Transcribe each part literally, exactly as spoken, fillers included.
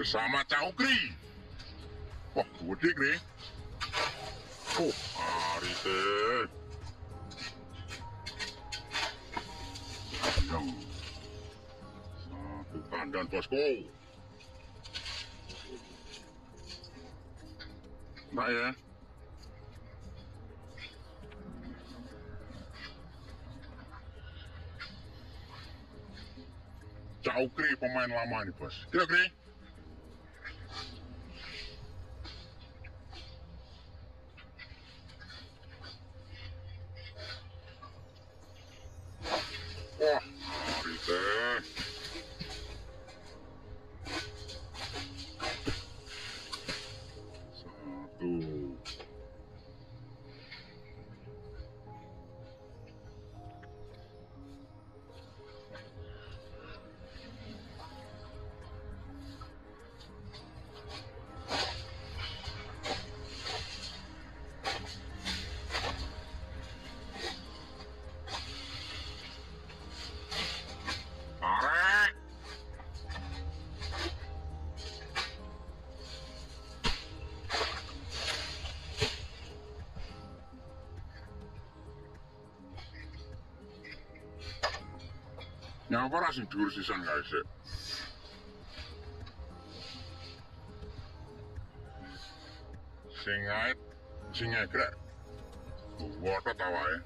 bersama Caukri. Wah, gede Kri. Oh, hari teh. Yang satu tandan bosku. Nah ya. Caukri pemain lama nih bos. Kira Kri. Wah, hari teh. Satu. Arek. Nyapa sing dhuwur sisan guys. Sing ngait, sing ngegrek. Wotot awake.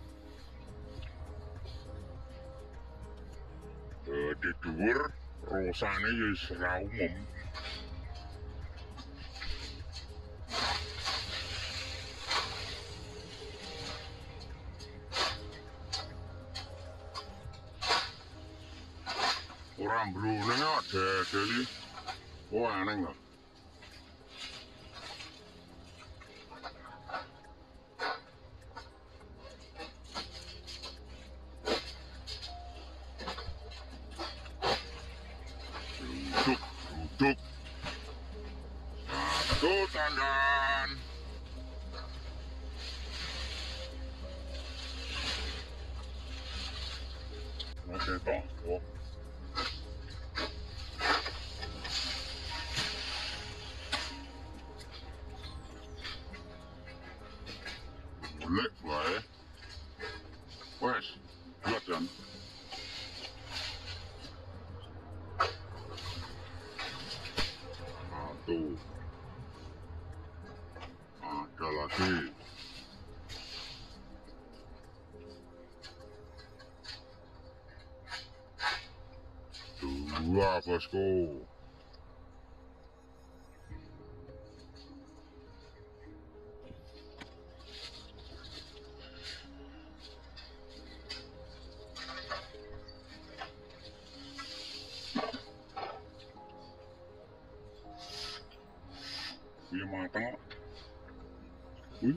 Eh di dhuwur rosane ya wis ra umum. Orang brune ada deli. Oh aneh nggak? Duduk, duduk. Satu tandan. Masih toh. Oh. Boleh wae. Wes, buat kan. Satu. Ada lagi. Dua bosku. Wih matang. Wih.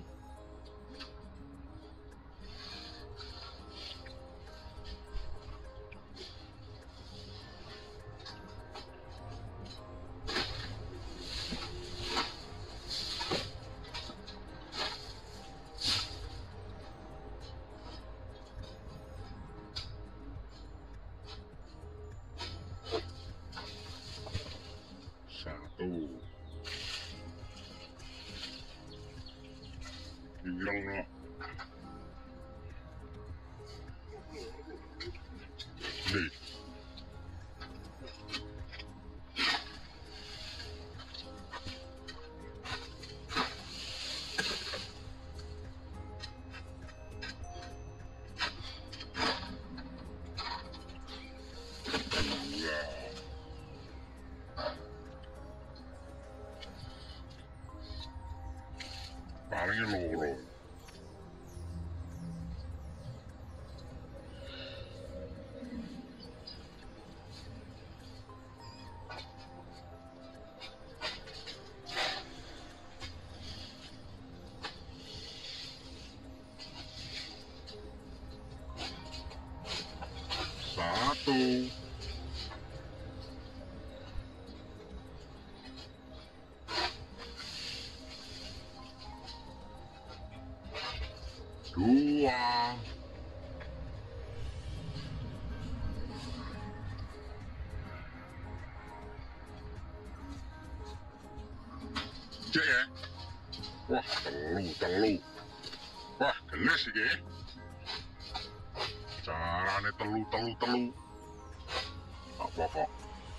Satu. Ireng no. Nih. Dua. Paling loro. Satu. Dua. cek ya. Wah, telu, telu. Wah, gelis iki. Carane telu, telu, telu. Apa kok?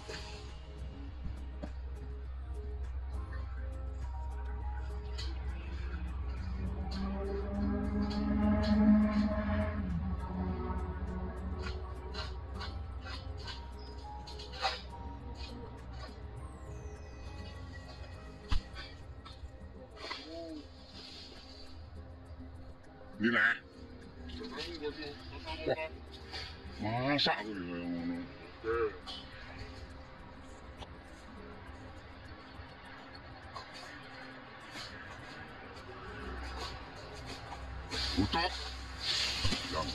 Ini lah. Wah, masa aku juga yang ngono. Utuk. Yang.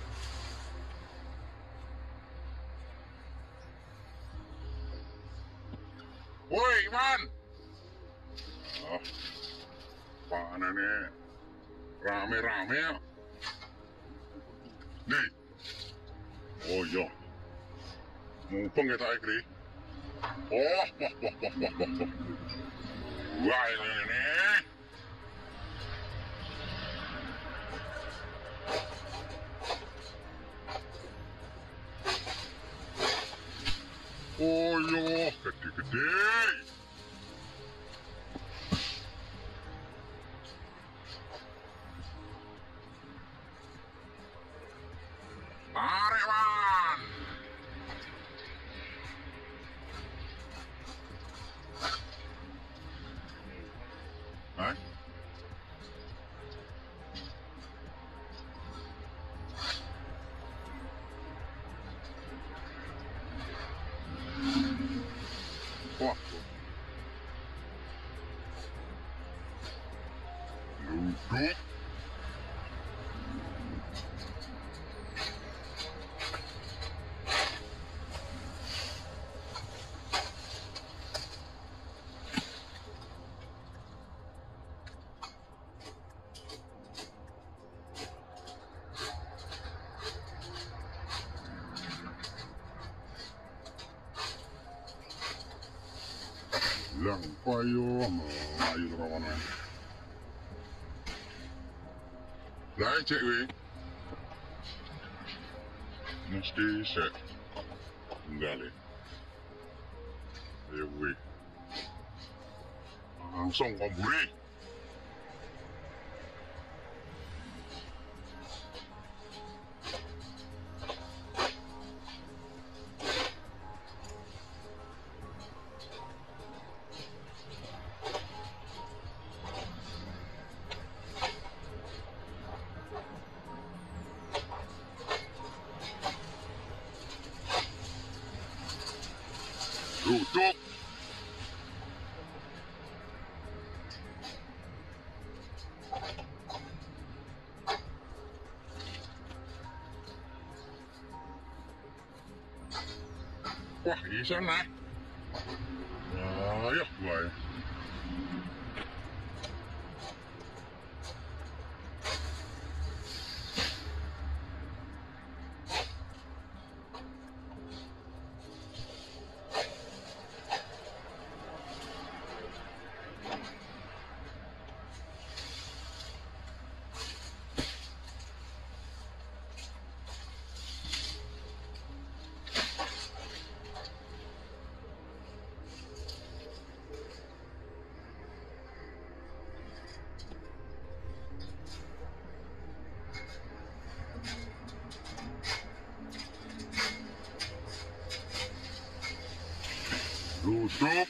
Woi, Iman. Ah, panennya rame-rame ya. Nih. Oh iya. Mumpung kita ikri. Oh, wah, wah, wah, wah, wah, wah. Wah, ini, ini. Oh iya, gede-gede. Tarik, Man. Hah? Wah. Duduk. Lang payo, ayo rawana. Lah cek we. Mesti set. Enggak le. Ayo we. Langsung komburi. Duduk. Wah, di sana. Ayo, boy. Duduk.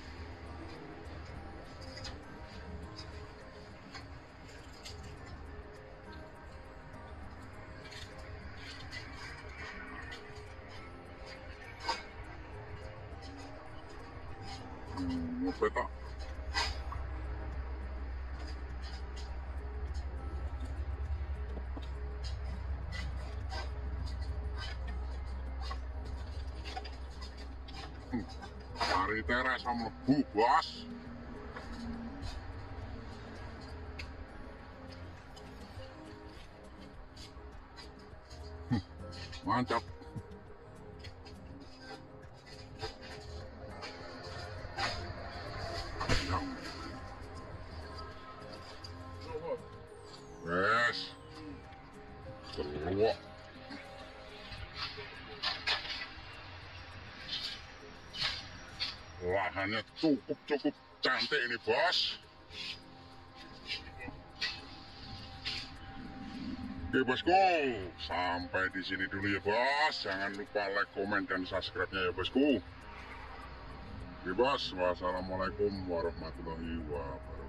Hmm, peta. Hmm. Hari teres sama lebu, bos. Hmm. Mantap. Yang. lahannya cukup-cukup cantik ini bos. Oke bosku, sampai di sini dulu ya bos. Jangan lupa like, komen, dan subscribe-nya ya bosku. Oke bos, wassalamualaikum warahmatullahi wabarakatuh.